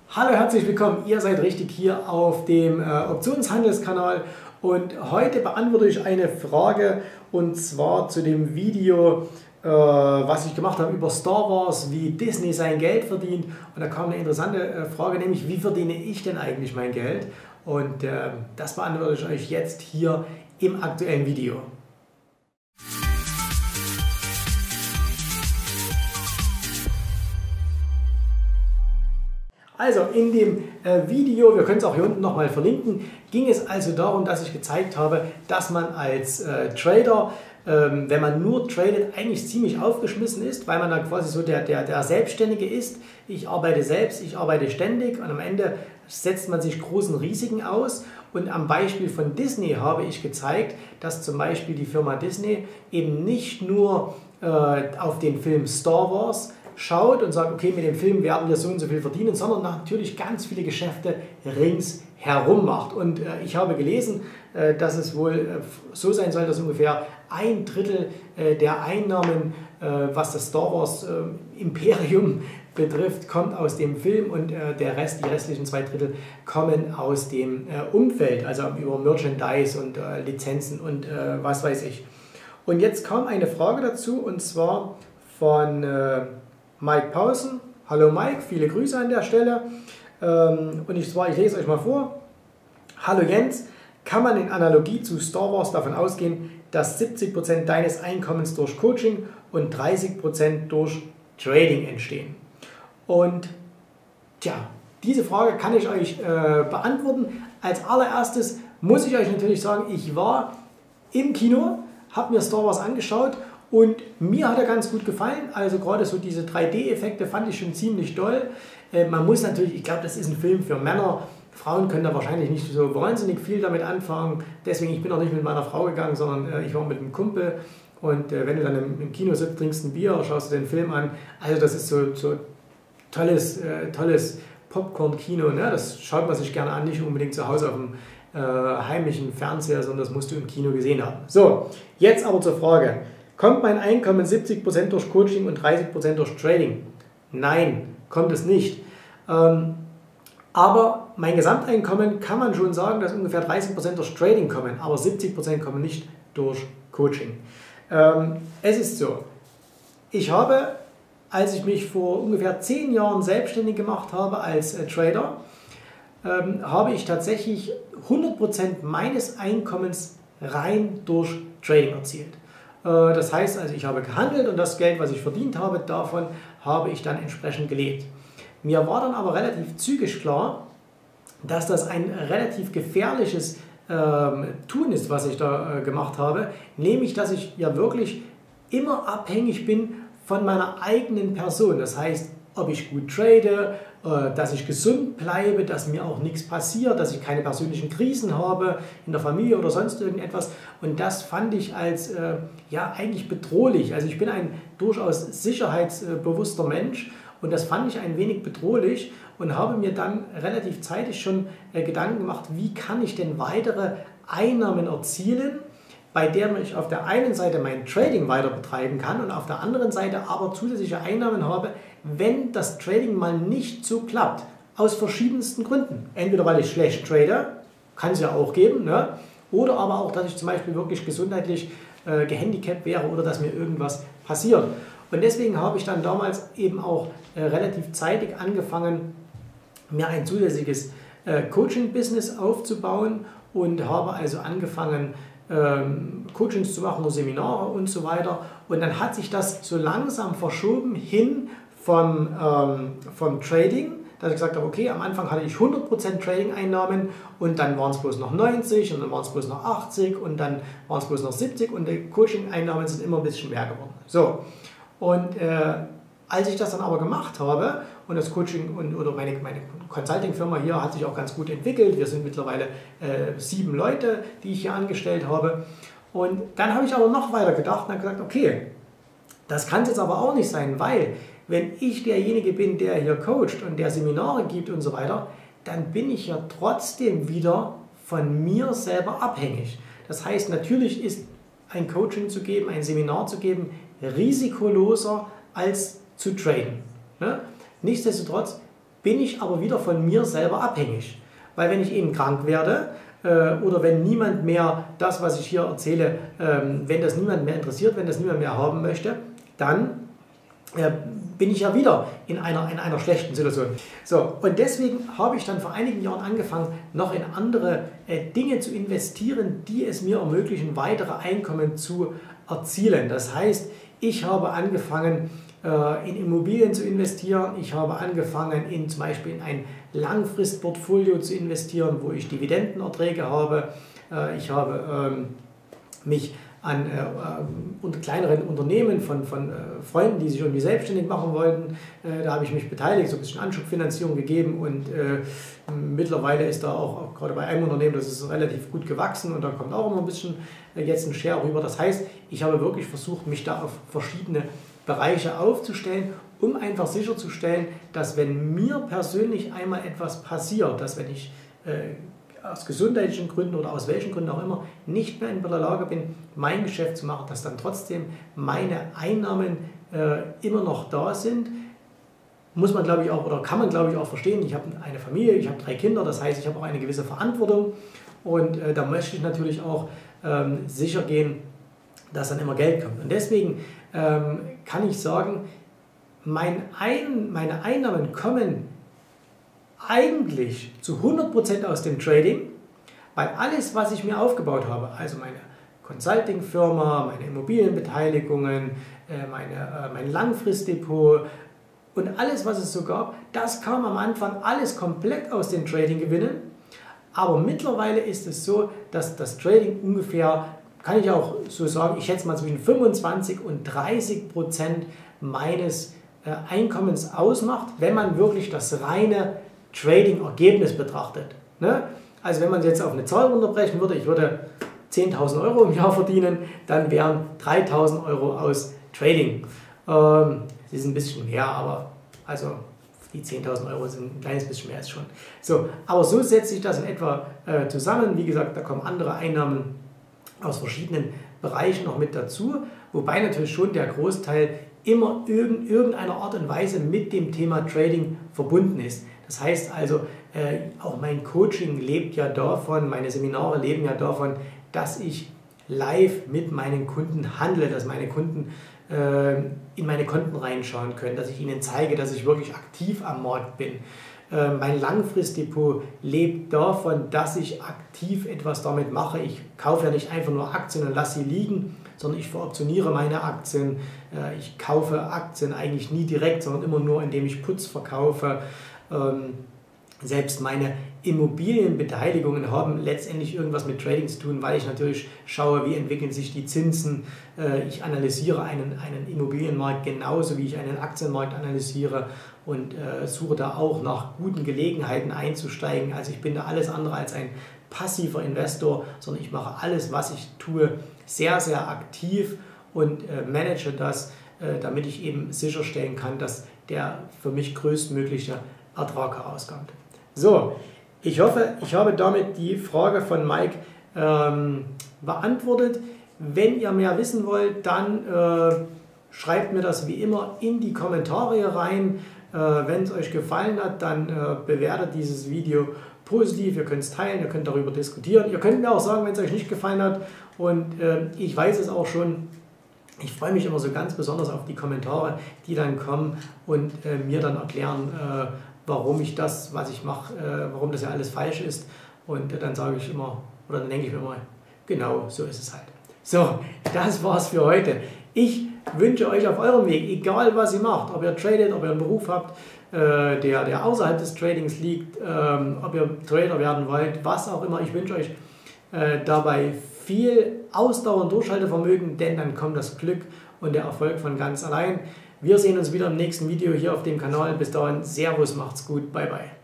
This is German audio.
Hallo, herzlich willkommen. Ihr seid richtig hier auf dem Optionshandelskanal und heute beantworte ich eine Frage und zwar zu dem Video, was ich gemacht habe über Star Wars, wie Disney sein Geld verdient. Und da kam eine interessante Frage, nämlich wie verdiene ich denn eigentlich mein Geld? Und das beantworte ich euch jetzt hier im aktuellen Video. Also in dem Video, wir können es auch hier unten nochmal verlinken, ging es also darum, dass ich gezeigt habe, dass man als Trader, wenn man nur tradet, eigentlich ziemlich aufgeschmissen ist, weil man dann quasi so der Selbstständige ist. Ich arbeite selbst, ich arbeite ständig und am Ende setzt man sich großen Risiken aus. Und am Beispiel von Disney habe ich gezeigt, dass zum Beispiel die Firma Disney eben nicht nur auf den Film Star Wars schaut und sagt, okay, mit dem Film werden wir so und so viel verdienen, sondern natürlich ganz viele Geschäfte ringsherum macht. Und ich habe gelesen, dass es wohl so sein soll, dass ungefähr 1/3 der Einnahmen, was das Star Wars Imperium betrifft, kommt aus dem Film und der Rest, die restlichen 2/3 kommen aus dem Umfeld, also über Merchandise und Lizenzen und was weiß ich. Und jetzt kam eine Frage dazu und zwar von Mike Pausen. Hallo Mike, viele Grüße an der Stelle. Und ich lese euch mal vor. Hallo Jens, kann man in Analogie zu Star Wars davon ausgehen, dass 70% deines Einkommens durch Coaching und 30% durch Trading entstehen? Und tja, diese Frage kann ich euch beantworten. Als allererstes muss ich euch natürlich sagen, ich war im Kino, habe mir Star Wars angeschaut und mir hat er ganz gut gefallen. Also gerade so diese 3D-Effekte fand ich schon ziemlich toll. Man muss natürlich, ich glaube, das ist ein Film für Männer. Frauen können da wahrscheinlich nicht so wahnsinnig viel damit anfangen. Deswegen, ich bin auch nicht mit meiner Frau gegangen, sondern ich war mit einem Kumpel. Und wenn du dann im Kino sitzt, trinkst ein Bier, schaust du den Film an. Also das ist so tolles Popcorn-Kino. Ne? Das schaut man sich gerne an, nicht unbedingt zu Hause auf dem heimlichen Fernseher, sondern das musst du im Kino gesehen haben. So, jetzt aber zur Frage. Kommt mein Einkommen 70% durch Coaching und 30% durch Trading? Nein, kommt es nicht. Aber mein Gesamteinkommen kann man schon sagen, dass ungefähr 30% durch Trading kommen, aber 70% kommen nicht durch Coaching. Es ist so, ich habe, als ich mich vor ungefähr 10 Jahren selbstständig gemacht habe als Trader, habe ich tatsächlich 100% meines Einkommens rein durch Trading erzielt. Das heißt also, ich habe gehandelt und das Geld, was ich verdient habe, davon habe ich dann entsprechend gelebt. Mir war dann aber relativ zügig klar, dass das ein relativ gefährliches Tun ist, was ich da gemacht habe, nämlich, dass ich ja wirklich immer abhängig bin von meiner eigenen Person. Das heißt, ob ich gut trade, dass ich gesund bleibe, dass mir auch nichts passiert, dass ich keine persönlichen Krisen habe in der Familie oder sonst irgendetwas. Und das fand ich als ja, eigentlich bedrohlich. Also ich bin ein durchaus sicherheitsbewusster Mensch und das fand ich ein wenig bedrohlich und habe mir dann relativ zeitig schon Gedanken gemacht, wie kann ich denn weitere Einnahmen erzielen, bei der ich auf der einen Seite mein Trading weiter betreiben kann und auf der anderen Seite aber zusätzliche Einnahmen habe, wenn das Trading mal nicht so klappt. Aus verschiedensten Gründen. Entweder weil ich schlecht trade, kann es ja auch geben, ne? Oder aber auch, dass ich zum Beispiel wirklich gesundheitlich gehandicapt wäre oder dass mir irgendwas passiert. Und deswegen habe ich dann damals eben auch relativ zeitig angefangen, mir ein zusätzliches Coaching-Business aufzubauen und habe also angefangen, Coachings zu machen, Seminare und so weiter. Und dann hat sich das so langsam verschoben hin vom Trading, dass ich gesagt habe, okay, am Anfang hatte ich 100% Trading-Einnahmen und dann waren es bloß noch 90 und dann waren es bloß noch 80 und dann waren es bloß noch 70 und die Coaching-Einnahmen sind immer ein bisschen mehr geworden. So, und als ich das dann aber gemacht habe und das Coaching oder meine Consulting-Firma hier hat sich auch ganz gut entwickelt, wir sind mittlerweile 7 Leute, die ich hier angestellt habe. Und dann habe ich aber noch weiter gedacht und habe gesagt, okay, das kann es jetzt aber auch nicht sein, weil wenn ich derjenige bin, der hier coacht und der Seminare gibt und so weiter, dann bin ich ja trotzdem wieder von mir selber abhängig. Das heißt, natürlich ist ein Coaching zu geben, ein Seminar zu geben, risikoloser als zu traden. Ne? Nichtsdestotrotz bin ich aber wieder von mir selber abhängig. Weil wenn ich eben krank werde oder wenn niemand mehr das, was ich hier erzähle, wenn das niemand mehr interessiert, wenn das niemand mehr haben möchte, dann bin ich ja wieder in einer schlechten Situation. So, und deswegen habe ich dann vor einigen Jahren angefangen, noch in andere Dinge zu investieren, die es mir ermöglichen, weitere Einkommen zu erzielen. Das heißt, ich habe angefangen, in Immobilien zu investieren. Ich habe angefangen, zum Beispiel in ein Langfristportfolio zu investieren, wo ich Dividendenerträge habe. Ich habe mich an kleineren Unternehmen von Freunden, die sich irgendwie selbstständig machen wollten. Da habe ich mich beteiligt, so ein bisschen Anschubfinanzierung gegeben und mittlerweile ist da auch gerade bei einem Unternehmen, das ist relativ gut gewachsen und da kommt auch immer ein bisschen jetzt ein Share rüber. Das heißt, ich habe wirklich versucht, mich da auf verschiedene Bereiche aufzustellen, um einfach sicherzustellen, dass wenn mir persönlich einmal etwas passiert, dass wenn ich aus gesundheitlichen Gründen oder aus welchen Gründen auch immer nicht mehr in der Lage bin, mein Geschäft zu machen, dass dann trotzdem meine Einnahmen immer noch da sind. Muss man, glaube ich, auch, oder kann man, glaube ich, auch verstehen. Ich habe eine Familie, ich habe 3 Kinder, das heißt, ich habe auch eine gewisse Verantwortung und da möchte ich natürlich auch sicher gehen, dass dann immer Geld kommt. Und deswegen kann ich sagen, meine Einnahmen kommen eigentlich zu 100% aus dem Trading, weil alles, was ich mir aufgebaut habe, also meine Consulting-Firma, meine Immobilienbeteiligungen, mein Langfristdepot und alles, was es so gab, das kam am Anfang alles komplett aus den Trading-Gewinnen. Aber mittlerweile ist es so, dass das Trading ungefähr, kann ich auch so sagen, ich schätze mal zwischen 25% und 30% meines Einkommens ausmacht, wenn man wirklich das reine Trading-Ergebnis betrachtet. Ne? Also wenn man es jetzt auf eine Zahl runterbrechen würde, ich würde 10.000 Euro im Jahr verdienen, dann wären 3.000 Euro aus Trading. Das ist ein bisschen mehr, aber also die 10.000 Euro sind ein kleines bisschen mehr als schon. So, aber so setzt sich das in etwa zusammen. Wie gesagt, da kommen andere Einnahmen aus verschiedenen Bereichen noch mit dazu, wobei natürlich schon der Großteil immer in irgendeiner Art und Weise mit dem Thema Trading verbunden ist. Das heißt also, auch mein Coaching lebt ja davon, meine Seminare leben ja davon, dass ich live mit meinen Kunden handle, dass meine Kunden in meine Konten reinschauen können, dass ich ihnen zeige, dass ich wirklich aktiv am Markt bin. Mein Langfristdepot lebt davon, dass ich aktiv etwas damit mache. Ich kaufe ja nicht einfach nur Aktien und lasse sie liegen, sondern ich veroptioniere meine Aktien. Ich kaufe Aktien eigentlich nie direkt, sondern immer nur, indem ich Puts verkaufe. Selbst meine Immobilienbeteiligungen haben letztendlich irgendwas mit Trading zu tun, weil ich natürlich schaue, wie entwickeln sich die Zinsen. Ich analysiere einen Immobilienmarkt genauso, wie ich einen Aktienmarkt analysiere und suche da auch nach guten Gelegenheiten einzusteigen. Also ich bin da alles andere als ein passiver Investor, sondern ich mache alles, was ich tue, sehr, sehr aktiv und manage das, damit ich eben sicherstellen kann, dass der für mich größtmögliche Ertrag herauskommt. So, ich hoffe, ich habe damit die Frage von Mike beantwortet. Wenn ihr mehr wissen wollt, dann schreibt mir das wie immer in die Kommentare hier rein. Wenn es euch gefallen hat, dann bewertet dieses Video positiv. Ihr könnt es teilen, ihr könnt darüber diskutieren. Ihr könnt mir auch sagen, wenn es euch nicht gefallen hat. Und ich weiß es auch schon. Ich freue mich immer so ganz besonders auf die Kommentare, die dann kommen und mir dann erklären, warum ich das, was ich mache, warum das ja alles falsch ist. Und dann sage ich immer, oder dann denke ich mir immer, genau so ist es halt. So, das war's für heute. Ich wünsche euch auf eurem Weg, egal was ihr macht, ob ihr tradet, ob ihr einen Beruf habt, der außerhalb des Tradings liegt, ob ihr Trader werden wollt, was auch immer. Ich wünsche euch dabei viel Ausdauer und Durchhaltevermögen, denn dann kommt das Glück und der Erfolg von ganz allein. Wir sehen uns wieder im nächsten Video hier auf dem Kanal. Bis dahin, Servus, macht's gut, bye bye.